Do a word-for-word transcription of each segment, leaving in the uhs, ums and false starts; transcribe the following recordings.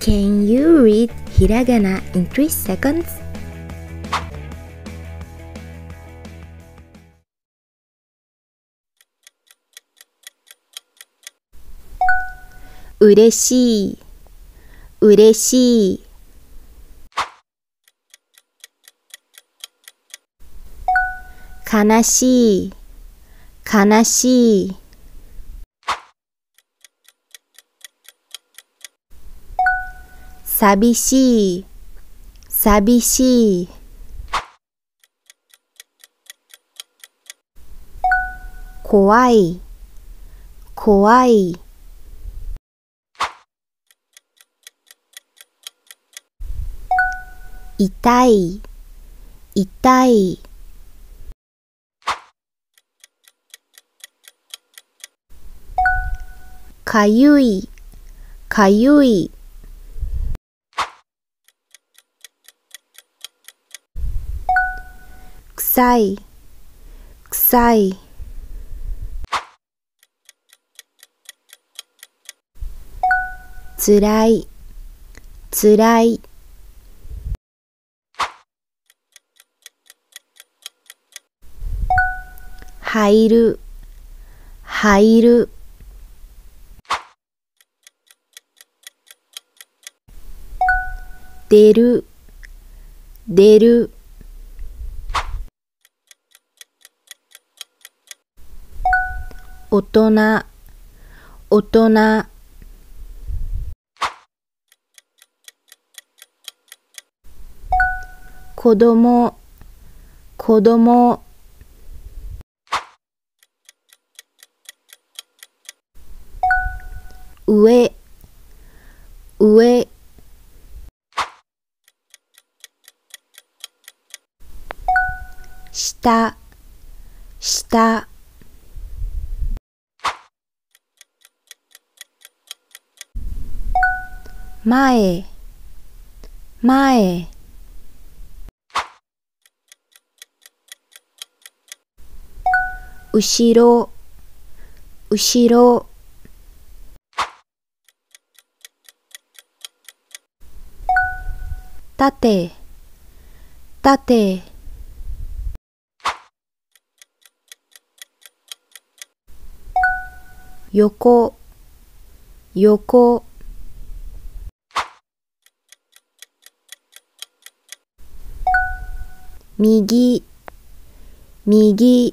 Can you read hiragana in three seconds? うれしい、うれしい。悲しい、悲しい。寂しい、寂しい。怖い、怖い。痛い、痛い。かゆい、かゆい。臭い、臭い。つらい、つらい。入る、入る。出る、出る。大人、大人。子供、子供。上、上。下、下。前、前。後ろ、後ろ。縦、縦。横、横。右、右。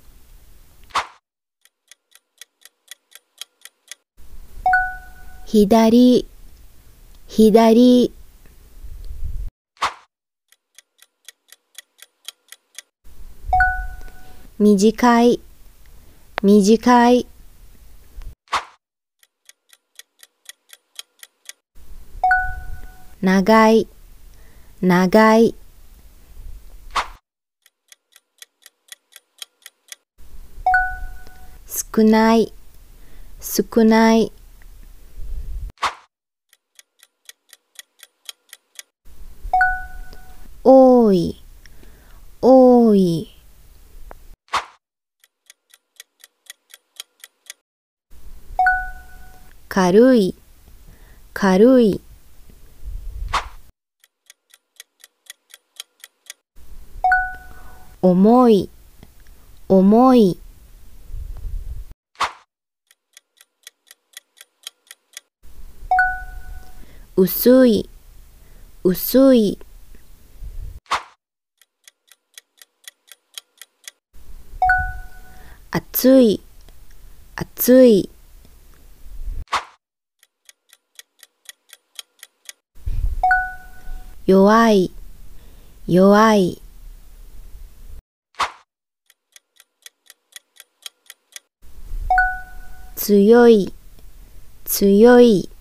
左、左。短い、短い。長い、長い。少ない、少ない。多い、多い。軽い、軽い。重い、重い。薄い、薄い。熱い、熱い。弱い、弱い。強い、強い。